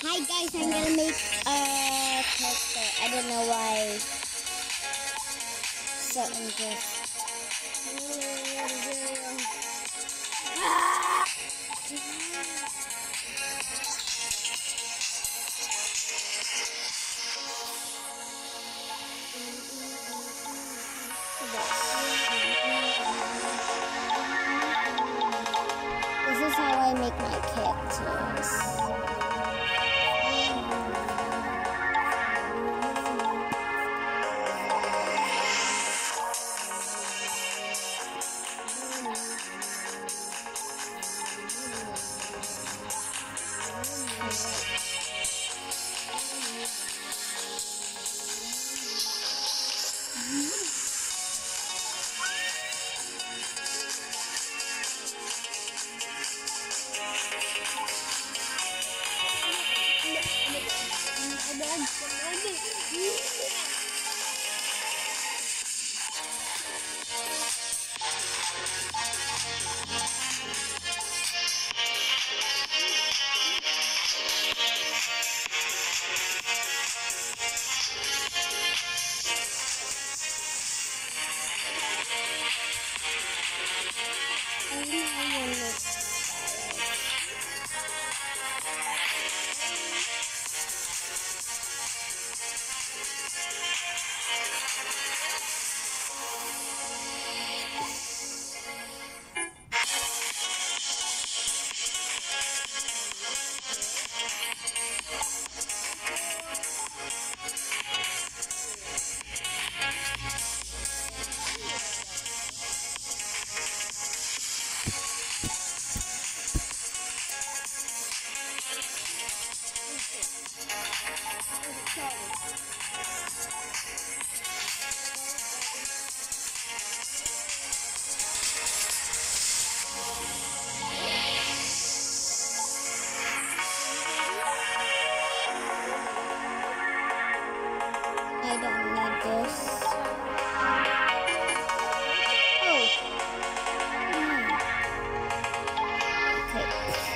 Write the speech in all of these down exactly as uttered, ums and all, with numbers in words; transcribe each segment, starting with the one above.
Hi guys, I'm gonna make a carcter. I don't know why. So I'm just. This is how I make my characters. I don't need this. Oh. Hmm. Okay.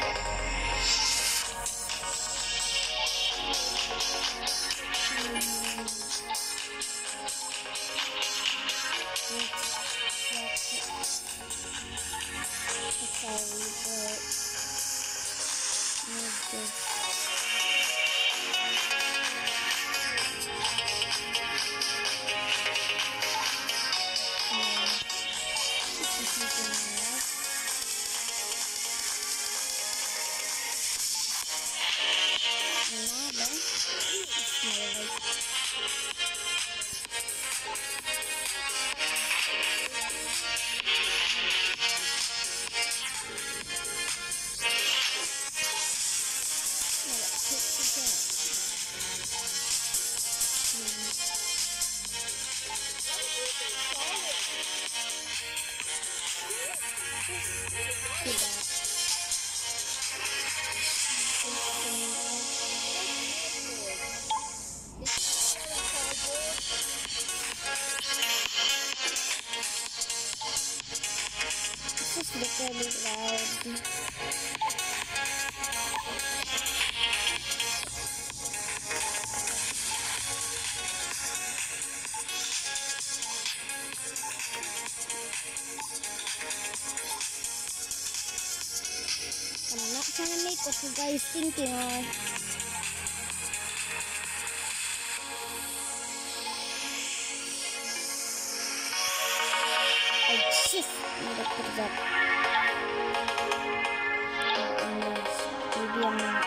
Sorry, but need this. It's just really loud. I'm not trying to make what you guys thinking of. I just need to put it up. Maybe I'm not.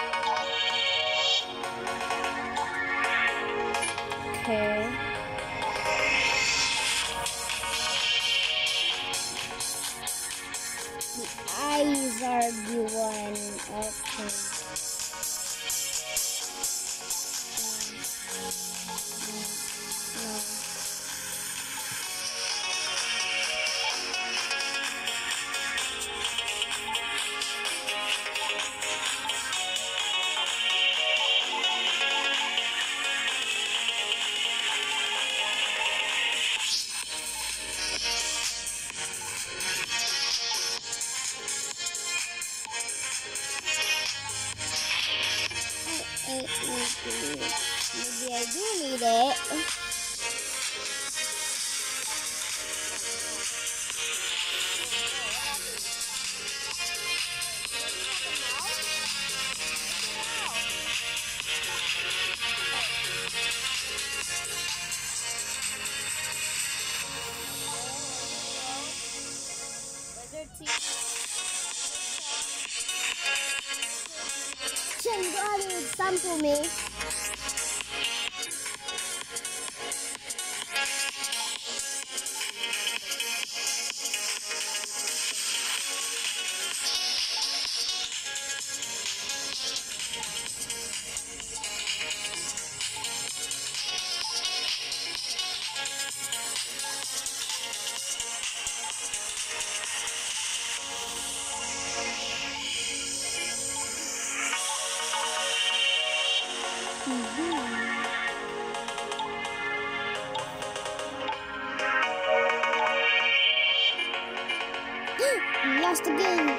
Okay. The eyes are the one. Okay. No. Eight, maybe, maybe I do need it. Can you example me? Lost again.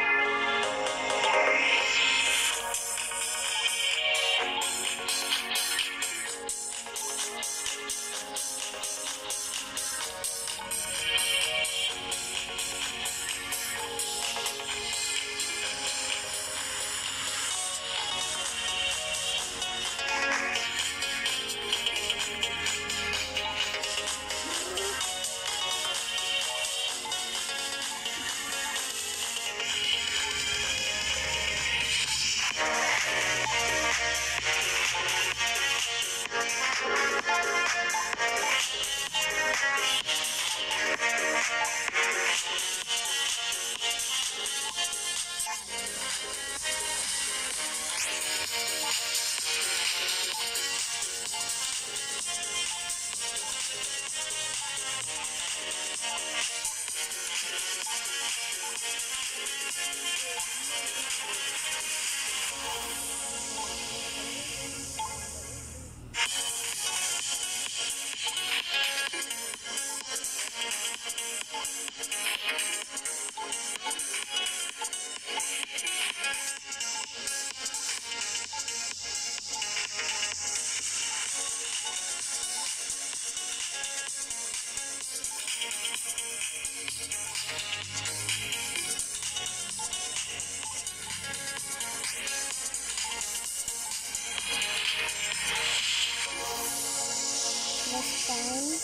This time.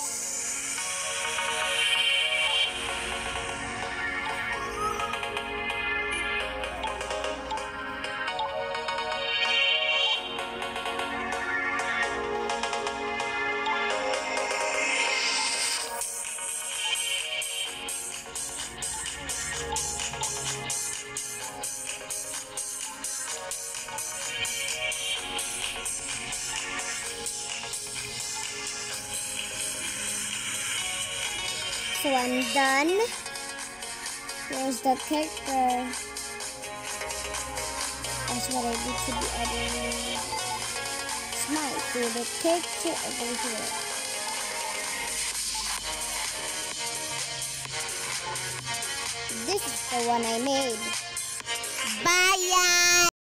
So I'm done. Here's the character. That's what I did to the other smile to the character over here. This is the one I made. Bye, y'all.